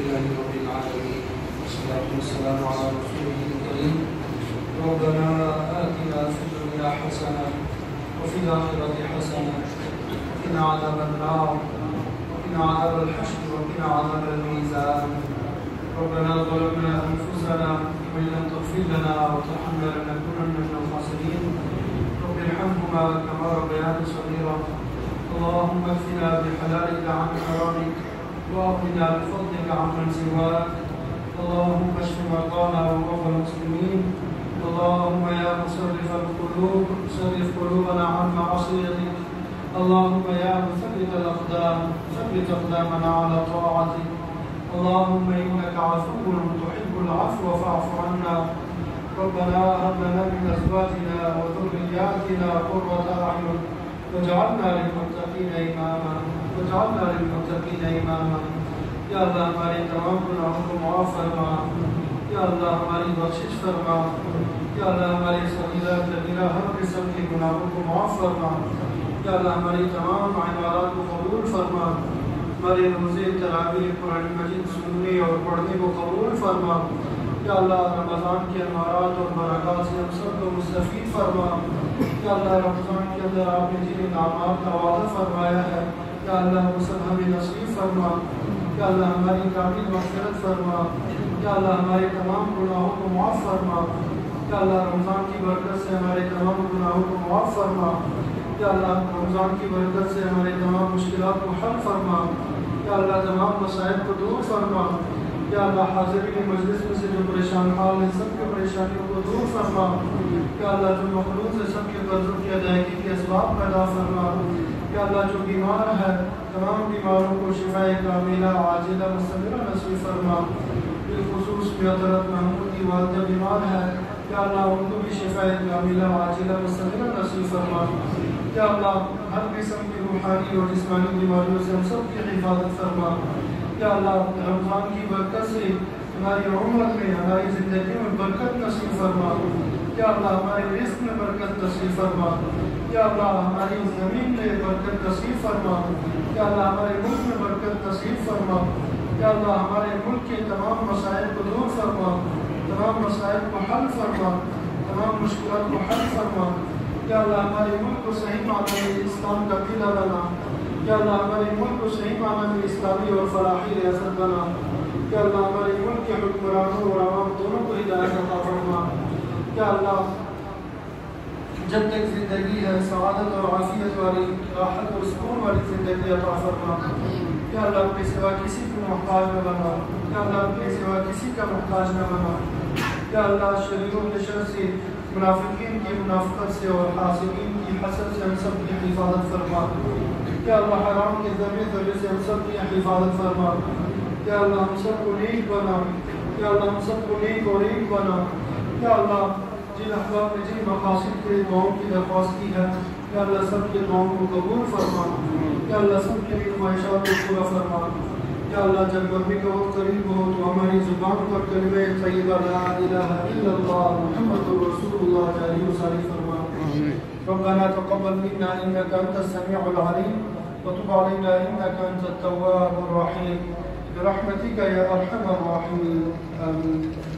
لله رب العالمين والصلاة والسلام على رسوله الكريم. ربنا آتنا في الدنيا حسنة وفي الآخرة حسنة وقنا عذاب النار وقنا عذاب الحشر وقنا عذاب الميزان. ربنا ظلمنا أنفسنا وإن لم تغفر لنا وترحمنا لنكونن من الخاسرين. رب ارحمهما كما ربياني صغيرا. اللهم اكفنا بحلالك عن حرامك واغننا بفضلك عمن سواك. اللهم اشف مرضانا ومرضى المسلمين. اللهم يا مصرف القلوب صرف قلوبنا عن معصيتك. اللهم يا مثبت الأقدام ثبت أقدامنا على طاعتك. اللهم إنك عفو تحب العفو فاعف عنا. ربنا هب لنا من أزواجنا وذرياتنا قرة أعين واجعلنا للمتقين إماما. یا اللہ ہمارے تمام گناہوں کو معاف فرما. یا اللہ ہماری بخشش فرما. یا اللہ ہماری صغیرہ کبیرہ ہر قسم کے گناہوں کو معاف فرما. یا اللہ ہماری تمام عبادات کو قبول فرما. ہمارے روزے تراویح قرآن مجید سننے اور پڑھنے کو قبول فرما. یا اللہ رمضان کے انوارات اور برکات سے ہم سب کو مستفید فرما. یا اللہ رمضان کے اندر آپ نے جن انعامات کا وعدہ فرمایا ہے یا اللہ وہ سب ہمیں نصیب فرما. یا اللہ ہماری کامل مغفرت فرما. یا اللہ ہمارے تمام گناہوں کو معاف فرما. یا اللہ رمضان کی برکت سے ہمارے تمام گناہوں کو معاف فرما. یا اللہ رمضان کی برکت سے ہمارے تمام مشکلات کو حل فرما. یا اللہ تمام مسائل کو دور فرما. یا اللہ حاضرین مجلس میں سے جو پریشان حال ہیں سب کے پریشانیوں کو دور فرما. یا اللہ جو مخلوق ہے سب کے قرضوں کی ادائیگی کے اسباب پیدا فرما. یا اللہ جو بیمار ہے تمام بیماروں کو شفاء کاملہ عاجلہ مستمرہ نصیب فرما. بالخصوص حضرت محمود کی والدہ بیمار ہے. یا اللہ ان کو بھی شفاء کاملہ عاجلہ مستمرہ نصیب فرما. یا اللہ ہر قسم کی روحانی اور جسمانی بیماریوں سے ہم سب کی حفاظت فرما. یا اللہ رمضان کی برکت سے ہماری عمر میں ہماری زندگی میں برکت نصیب فرما. یا اللہ ہمارے رزق میں برکت نصیب فرما. یا اللہ ہماری زمین میں برکت نصیب فرما. یا اللہ ہمارے ملک میں برکت نصیب فرما. یا اللہ ہمارے ملک کے تمام مسائل کو دور فرما. تمام مسائل کو حل فرما. تمام مشکلات کو حل فرما. یا اللہ ہمارے ملک کو صحیح معنی میں اسلام کا قلعہ بنا. یا اللہ ہمارے ملک کو صحیح معنی میں اسلامی اور فلاحی ریاست بنا. یا اللہ ہمارے ملک کے حکمرانوں اور عوام دونوں کو ہدایت عطا فرما. یا اللہ جب تک زندگی ہے سعادت اور عافیت والی راحت اور سکون والی زندگی عطا فرما. یا اللہ اپنے سوا کسی کو محتاج نہ بنا. یا اللہ اپنے سوا کسی کا محتاج نہ بنا. یا اللہ شریروں کے شر سے منافقین کی منافقت سے اور حاسدین کی حسد سے ہم سب کی حفاظت فرما. یا اللہ حرام کے ذریعے سے ہم سب کی حفاظت فرما. یا اللہ ہم سب کو نیک بنا. یا اللہ ہم سب کو نیک اور ایک بنا. یا اللہ جن احباب نے جن مقاصد کے دعاؤں کی درخواست کی ہے یا اللہ سب کے دعاؤں کو قبول فرما. یا اللہ سب کے لیے خواہشات کو پورا فرما. یا اللہ جب مرنے کا وقت قریب ہو تو ہماری زبان پر کلمہ طیبہ لا الہ الا اللہ محمد رسول اللہ جاری و ساری فرما. ربنا تقبل منا انك انت السميع العليم وتب علينا انك انت التواب الرحيم برحمتك يا ارحم الراحمين. آمين.